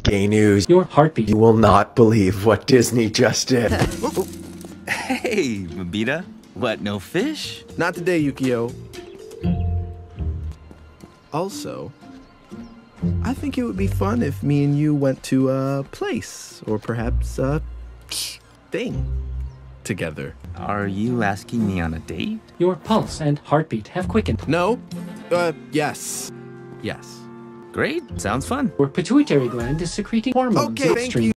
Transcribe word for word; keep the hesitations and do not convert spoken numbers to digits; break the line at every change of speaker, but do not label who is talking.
gay news.
Your heartbeat.
You will not believe what Disney just did.
Hey, Mabita. What, no fish?
Not today, Yukio. Also, I think it would be fun if me and you went to a place, or perhaps a thing, together.
Are you asking me on a date?
Your pulse and heartbeat have quickened.
No? Uh, yes. Yes.
Great, sounds fun.
Your pituitary gland is secreting hormones.
Okay, thank
upstream.
you.